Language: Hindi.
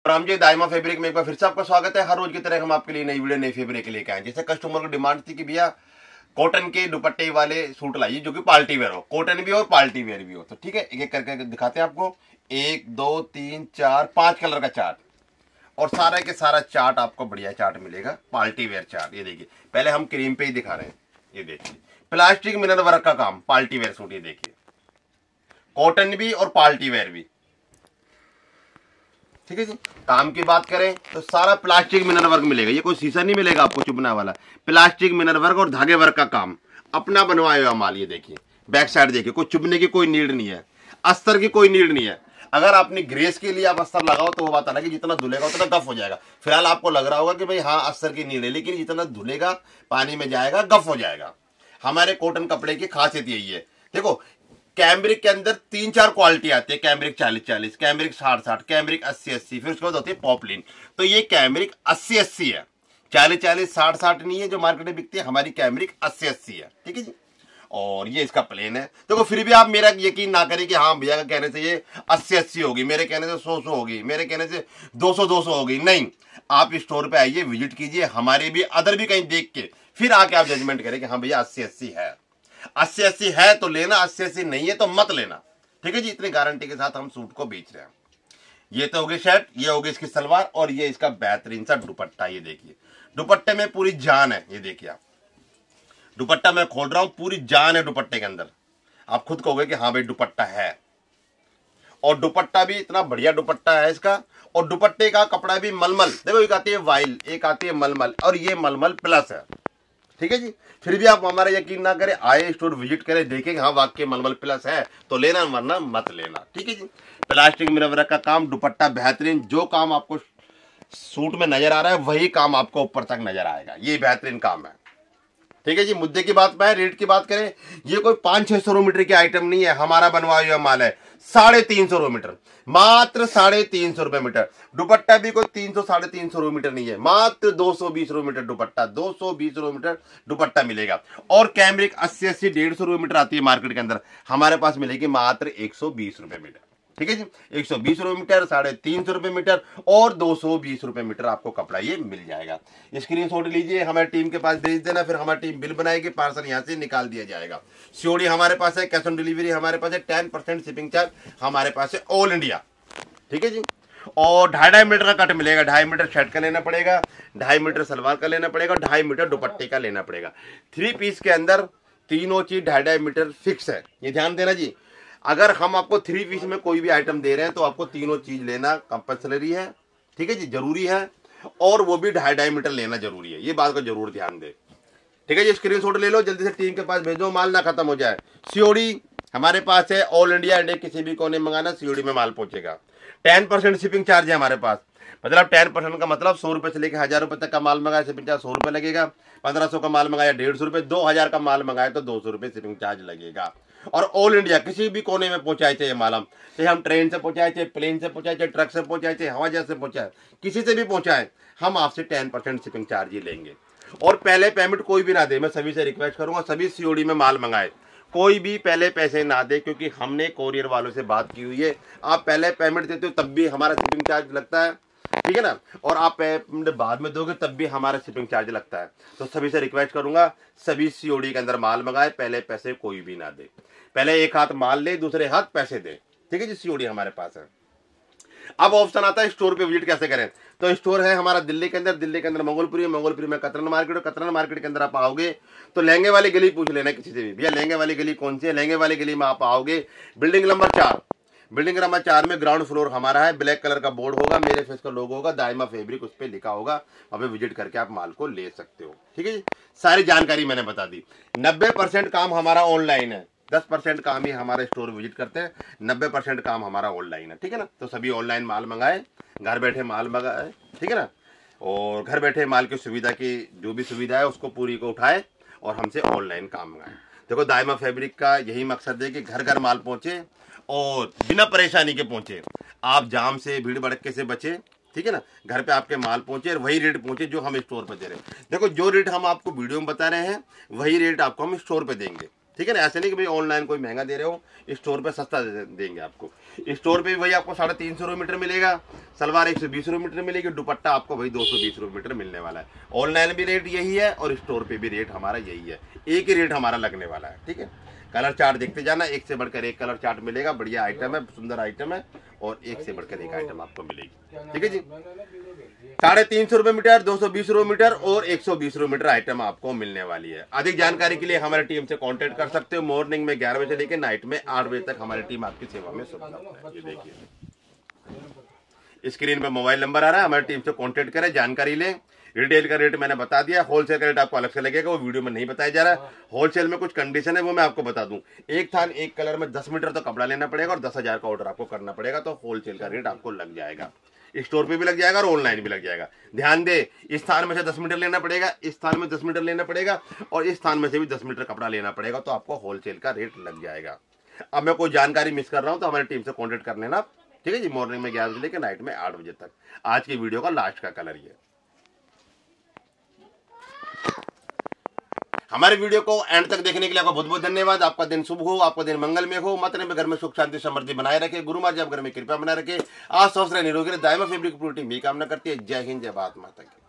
राम जी, दाइमा फैब्रिक में एक बार फिर से आपका स्वागत है। हर रोज की तरह हम आपके लिए नई वीडियो नई फैब्रिक लेके आए। जैसे कस्टमर की डिमांड थी कि भैया कॉटन के दुपट्टे वाले सूट लाइए जो कि पार्टी वेयर हो, कॉटन भी हो और पार्टी वेयर भी हो। तो ठीक है, एक एक करके दिखाते हैं आपको। 1 2 3 4 5 कलर का चार्ट, और सारा के सारा चार्ट आपको बढ़िया चार्ट मिलेगा, पार्टी वेयर चार्ट। ये देखिए, पहले हम क्रीम पे ही दिखा रहे हैं। ये देखिए, प्लास्टिक मिरर वर्क का काम, पार्टी वेयर सूट। ये देखिए, कॉटन भी और पार्टी वेयर भी। ठीक है जी। काम की बात करें तो सारा प्लास्टिक मिनर वर्क मिलेगा, ये कोई शीशा नहीं मिलेगा आपको चुभना वाला। प्लास्टिक मिनर वर्क और धागे वर्क का काम, अपना बनवाया हुआ माल। ये देखिए, बैक साइड देखिए, कोई चुभने की कोई नीड नहीं है, अस्तर की कोई नीड नहीं है। अगर आपने ग्रेस के लिए आप अस्तर लगाओ तो वो बात अलग है, जितना धुलेगा उतना गफ हो जाएगा। फिलहाल आपको लग रहा होगा कि भाई हाँ अस्तर की नीड है, लेकिन जितना धुलेगा पानी में जाएगा गफ हो जाएगा। हमारे कॉटन कपड़े की खासियत यही है। देखो, कैमरिक के अंदर 3-4 क्वालिटी आती है। कैमरिक 40-40, कैमरिक 60-60, कैमरिक 80-80, फिर उसके बाद होती है पॉपलिन। तो ये कैमरिक 80-80 है, 40-40 60-60 नहीं है जो मार्केट में बिकती है। हमारी कैमरिक 80-80 है। ठीक है जी। और ये इसका प्लेन है। देखो, फिर भी आप मेरा यकीन ना करें कि हाँ भैया का कहने से ये 80-80 होगी, मेरे कहने से 100-100 होगी, मेरे कहने से 200-200 होगी। नहीं, आप स्टोर पे आइए, विजिट कीजिए, हमारे भी अदर भी कहीं देख के फिर आके आप जजमेंट करें कि हाँ भैया 80-80 है। 80-80 है तो लेना, 80-80 नहीं है तो मत लेना। ठीक है जी। इतनी गारंटी के साथ हम सूट को बेच रहे हैं। ये तो होगी शर्ट, ये होगी इसकी सलवार, और ये इसका बेहतरीन सा दुपट्टा। ये देखिए, दुपट्टे में पूरी जान है। ये देखिए, आप दुपट्टा मैं खोल रहा हूं, पूरी जान है दुपट्टे के अंदर। आप खुद कहोगे कि हाँ भाई दुपट्टा है। और दुपट्टा भी इतना बढ़िया दुपट्टा है इसका। और दुपट्टे का कपड़ा भी मलमल। देखो, एक आती है वाइल, एक आती है मलमल, और ये मलमल प्लस है। ठीक है जी। फिर भी आप हमारा यकीन ना करें, आए स्टोर विजिट करें, देखें हाँ वाकई मलमल प्लस है तो लेना, वरना मत लेना। ठीक है जी। प्लास्टिक मिरर वर्क का काम, दुपट्टा बेहतरीन। जो काम आपको सूट में नजर आ रहा है वही काम आपको ऊपर तक नजर आएगा। ये बेहतरीन काम है। ठीक है जी। मुद्दे की बात पे, रेट की बात करें, ये कोई 500-600 मीटर की आइटम नहीं है, हमारा बनवाया हुआ माल है। 350 मीटर, मात्र 350 रुपए मीटर। दुपट्टा भी कोई 300-350 मीटर नहीं है, मात्र 220 मीटर दुपट्टा, 220 मीटर दुपट्टा मिलेगा। और कैमरिक 80-80 150 मीटर आती है मार्केट के अंदर, हमारे पास मिलेगी मात्र 120 रुपए मीटर। ठीक है जी। 120 रुपए मीटर, 350 रुपए मीटर और 220 रुपए मीटर आपको कपड़ा ये मिल जाएगा। स्क्रीनशॉट लीजिए, हमारी टीम के पास भेज देना, फिर हमारी टीम बिल बनाएगी, पार्सल यहाँ से निकाल दिया जाएगा। सीओडी हमारे पास है, कैश ऑन डिलीवरी हमारे पास है, 10% शिपिंग चार्ज हमारे पास है ऑल इंडिया। ठीक है जी। और 2.5 मीटर का कट मिलेगा। 2.5 मीटर शर्ट का लेना पड़ेगा, 2.5 मीटर सलवार का लेना पड़ेगा, 2.5 मीटर दुपट्टे का लेना पड़ेगा। 3 पीस के अंदर तीनों चीज 2.5 मीटर फिक्स है, ये ध्यान देना जी। अगर हम आपको 3 पीस में कोई भी आइटम दे रहे हैं तो आपको तीनों चीज लेना कंपल्सरी है। ठीक है जी, जरूरी है। और वो भी 2.5 मीटर लेना जरूरी है, ये बात को जरूर ध्यान दे। ठीक है जी। स्क्रीनशॉट ले लो, जल्दी से टीम के पास भेजो, माल ना खत्म हो जाए। सीओडी हमारे पास है ऑल इंडिया, इंडिया किसी भी कोने मंगाना सीओडी में माल पहुंचेगा। 10% शिपिंग चार्ज है हमारे पास। मतलब 10% का मतलब 100 रुपए से लेकर 1000 रुपए तक का माल मंगाया शिपिंग चार्ज 100 रुपए लगेगा। 1500 का माल मंगाया 150 रुपए, 2000 का माल मंगाया तो 200 रुपए शिपिंग चार्ज लगेगा। और ऑल इंडिया किसी भी कोने में पहुंचाए थे ये माल, हम चाहे हम ट्रेन से पहुंचाए थे, प्लेन से पहुंचाए थे, ट्रक से पहुंचाए थे, हवाई जहाज से पहुंचाए, किसी से भी पहुंचाए, हम आपसे 10% शिपिंग चार्ज ही लेंगे। और पहले पेमेंट कोई भी ना दे, मैं सभी से रिक्वेस्ट करूंगा, सभी सीओडी में माल मंगाए, कोई भी पहले पैसे ना दे, क्योंकि हमने कोरियर वालों से बात की हुई है। आप पहले पेमेंट देते हो तब भी हमारा शिपिंग चार्ज लगता है, ठीक है ना, और आप पेमेंट बाद में दोगे तब भी हमारा शिपिंग चार्ज लगता है। तो सभी से रिक्वेस्ट करूंगा, सभी सीओडी के अंदर माल मंगाए, पहले पैसे कोई भी ना दे, पहले एक हाथ माल ले, दूसरे हाथ पैसे दे। ठीक है जी। सीओडी हमारे पास है। अब ऑप्शन आता है स्टोर पे विजिट कैसे करें। तो स्टोर है हमारा दिल्ली के अंदर मंगोलपुरी, मंगोलपुरी में कतरन मार्केट, कतरन मार्केट के अंदर आप आओगे तो लहंगे वाली गली पूछ लेना किसी से भी, भैया लहंगे वाली गली कौन सी है। लहंगे वाली गली में आप आओगे, बिल्डिंग नंबर 4, बिल्डिंग नंबर 4 में ग्राउंड फ्लोर हमारा है। ब्लैक कलर का बोर्ड होगा, मेरे फेस का लोगो होगा, दाइमा फैब्रिक उस पर लिखा होगा, वहां पे विजिट करके आप माल को ले सकते हो। ठीक है जी। सारी जानकारी मैंने बता दी। 90% काम हमारा ऑनलाइन है, 10% काम ही हमारे स्टोर विजिट करते हैं, 90% काम हमारा ऑनलाइन है। ठीक है ना। तो सभी ऑनलाइन माल मंगाए, घर बैठे माल मंगाए, ठीक है ना, और घर बैठे माल की सुविधा की जो भी सुविधा है उसको पूरी को उठाए और हमसे ऑनलाइन काम मंगाए। देखो, दाइमा फैब्रिक का यही मकसद है कि घर घर माल पहुंचे और बिना परेशानी के पहुंचे, आप जाम से भीड़ भड़के से बचे। ठीक है ना, घर पे आपके माल पहुंचे और वही रेट पहुंचे जो हम स्टोर पे दे रहे हैं। देखो, जो रेट हम आपको वीडियो में बता रहे हैं वही रेट आपको हम स्टोर पे देंगे। ठीक है ना, ऐसे नहीं कि भाई ऑनलाइन कोई महंगा दे रहे हो, स्टोर पे सस्ता देंगे आपको। स्टोर पे भी वही आपको 350 रुपये मीटर मिलेगा, सलवार 120 रुपये मीटर मिलेगी, दुपट्टा आपको वही 220 रुपये मीटर मिलने वाला है। ऑनलाइन भी रेट यही है और स्टोर पे भी रेट हमारा यही है, एक ही रेट हमारा लगने वाला है। ठीक है, कलर चार्ट देखते जाना, एक से बढ़कर एक कलर चार्ट मिलेगा, बढ़िया आइटम है, सुंदर आइटम है और एक से बढ़कर एक आइटम आपको मिलेगी। ठीक है जी, 350 रुपये मीटर, 220 रुपये मीटर और 120 रुपये मीटर आइटम आपको मिलने वाली है। अधिक जानकारी के लिए हमारी टीम से कांटेक्ट कर सकते हो। मॉर्निंग में 11 बजे से लेकर नाइट में 8 बजे तक हमारी टीम आपकी सेवा में उपलब्ध है। ये देखिए स्क्रीन पर मोबाइल नंबर आ रहा है, हमारी टीम से कांटेक्ट करें, जानकारी लें। रिटेल का रेट मैंने बता दिया, होलसेल का रेट आपको अलग से लगेगा, वो वीडियो में नहीं बताया जा रहा है। होलसेल में कुछ कंडीशन है वो मैं आपको बता दूं। एक थान एक कलर में 10 मीटर तो कपड़ा लेना पड़ेगा और 10,000 का ऑर्डर आपको करना पड़ेगा, तो होलसेल का रेट आपको लग जाएगा। स्टोर पे भी लग जाएगा और ऑनलाइन भी लग जाएगा। ध्यान दे, इस स्थान में से 10 मीटर लेना पड़ेगा, इस स्थान में 10 मीटर लेना पड़ेगा और इस स्थान में से भी 10 मीटर कपड़ा लेना पड़ेगा, तो आपको होलसेल का रेट लग जाएगा। अब मैं कोई जानकारी मिस कर रहा हूं तो हमारी टीम से कॉन्टेक्ट कर लेना। ठीक है जी, मॉर्निंग में 11 बजे लेकर नाइट में 8 बजे तक। आज की वीडियो का लास्ट का कलर ये। हमारे वीडियो को एंड तक देखने के लिए आपका बहुत बहुत धन्यवाद। आपका दिन शुभ हो, आपका दिन मंगल में हो, माता में घर में सुख शांति समृद्धि बनाए रखे, गुरु माँ जी आप घर में कृपा बनाए रखे, आज स्वस्थ रहे, निरोगी रहे, दायमा फैमिली की प्रोटीन भी कामना करती है। जय हिंद, जय भारत माता की।